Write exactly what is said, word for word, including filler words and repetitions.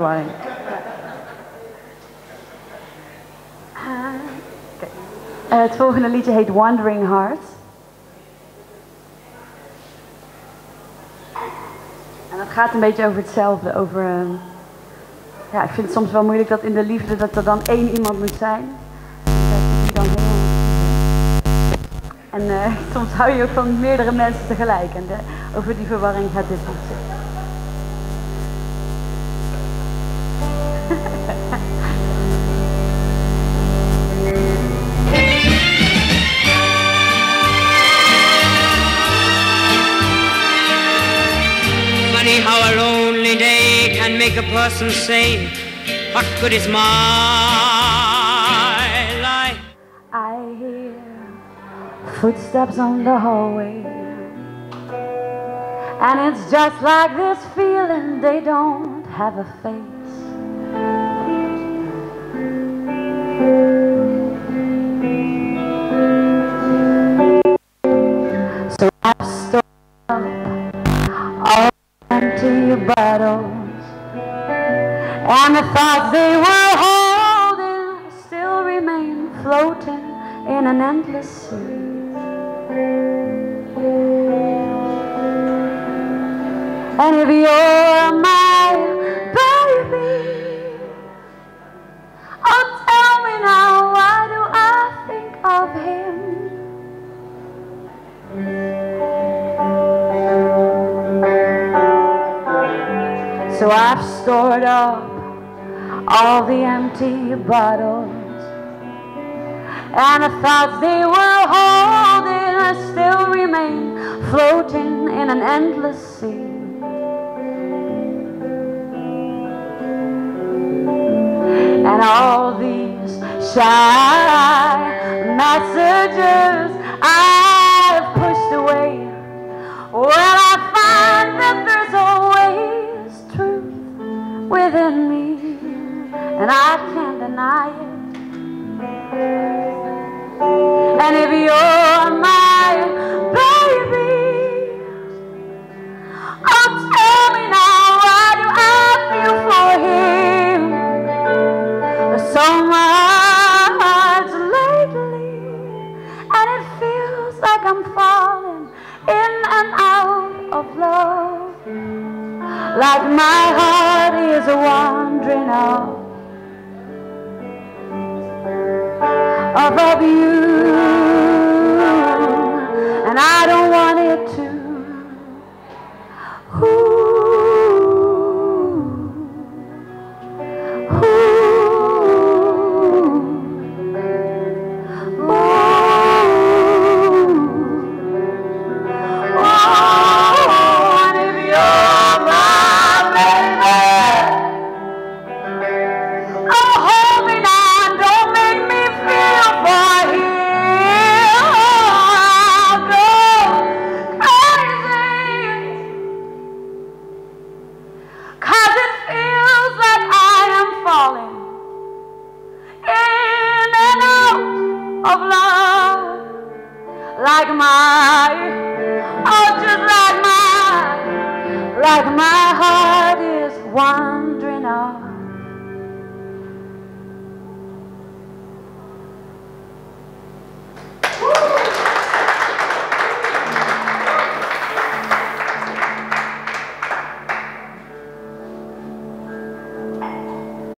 Okay. Uh, het volgende liedje heet Wandering Heart. En dat gaat een beetje over hetzelfde. Over, uh, ja, ik vind het soms wel moeilijk dat in de liefde dat er dan één iemand moet zijn. Die dan helemaal en uh, soms hou je ook van meerdere mensen tegelijk. En de, over die verwarring gaat dit liedje. Funny how a lonely day can make a person say, what good is my life? I hear footsteps on the hallway, and it's just like this feeling, they don't have a face. So I've stored up all empty bottles, and the thoughts they were holding still remain floating in an endless sea. And if you're my baby, oh tell me now, why do I think of him? So I've stored up all the empty bottles, and the thoughts they were holding still remain floating in an endless sea. And all these shy messages I've pushed away, well, I find that there's always truth within me, and I can't deny it. And if you're my baby, oh tell me now, why do I feel for him so much lately? And it feels like I'm falling in and out of love, like my heart is wandering off above you, and I don't want it to. Ooh, ooh, ooh, oh, and if you're my baby, oh hold me now, don't make me feel for him. I'll go crazy, 'cause it feels like I am falling in and out of love, like my, oh just like my, like my heart is wandering off